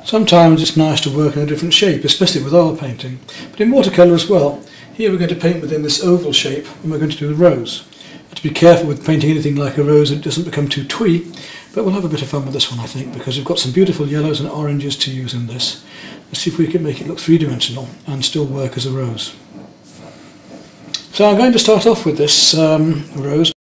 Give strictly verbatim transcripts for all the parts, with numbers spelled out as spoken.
Sometimes it's nice to work in a different shape, especially with oil painting, but in watercolour as well. Here we're going to paint within this oval shape and we're going to do a rose. But to be careful with painting anything like a rose, it doesn't become too twee, but we'll have a bit of fun with this one, I think, because we've got some beautiful yellows and oranges to use in this. Let's see if we can make it look three-dimensional and still work as a rose. So I'm going to start off with this um, rose.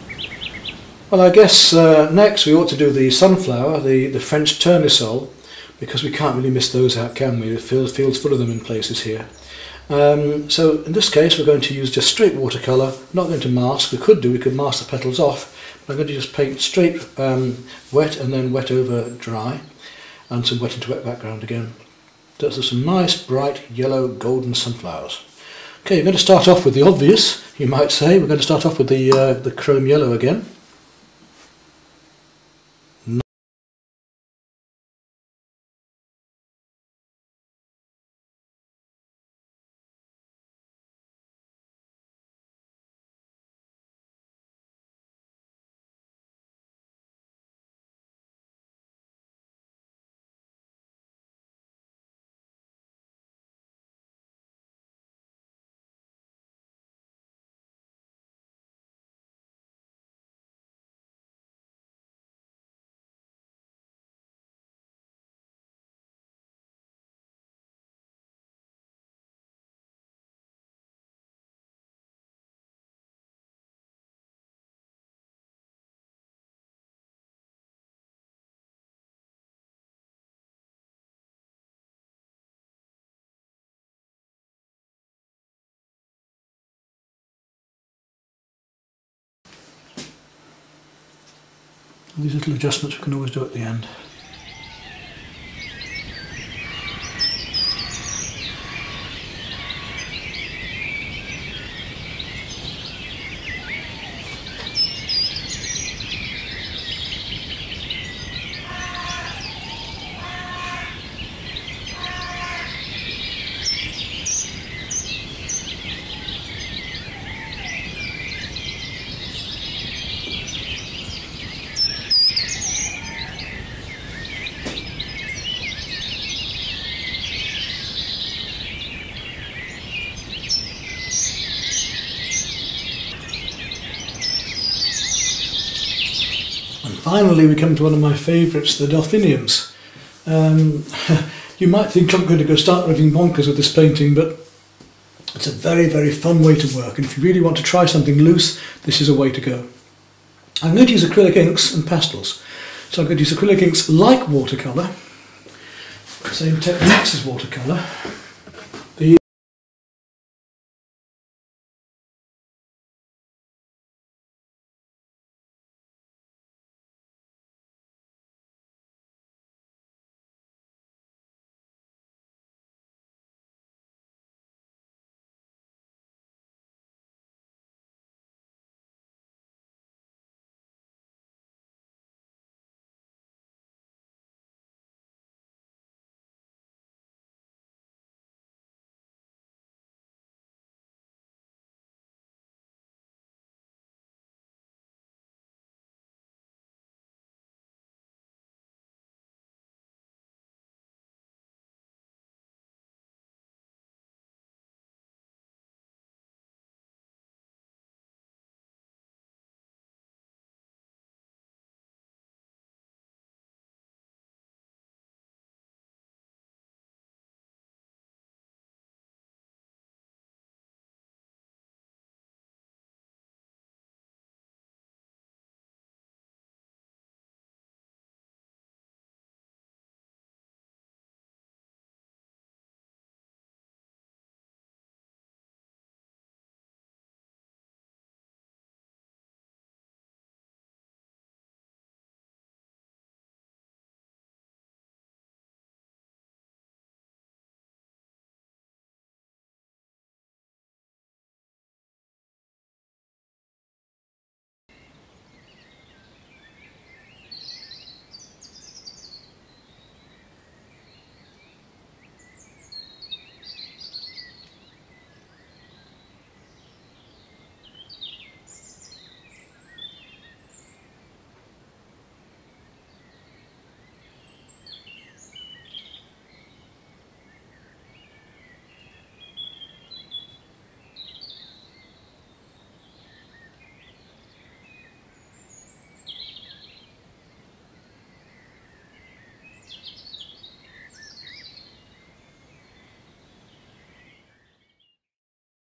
Well, I guess uh, next we ought to do the sunflower, the, the French tournesol, because we can't really miss those out, can we? The field, field's full of them in places here. Um, so in this case we're going to use just straight watercolour, not going to mask. We could do, we could mask the petals off, but I'm going to just paint straight um, wet and then wet over dry, and some wet into wet background again. So there's some nice bright yellow golden sunflowers. Okay, we're going to start off with the obvious, you might say. We're going to start off with the, uh, the chrome yellow again. These little adjustments we can always do at the end. And finally we come to one of my favourites, the delphiniums. Um, you might think I'm going to go start living bonkers with this painting, but it's a very, very fun way to work, and if you really want to try something loose, this is a way to go. I'm going to use acrylic inks and pastels. So I'm going to use acrylic inks like watercolour, same techniques as watercolour.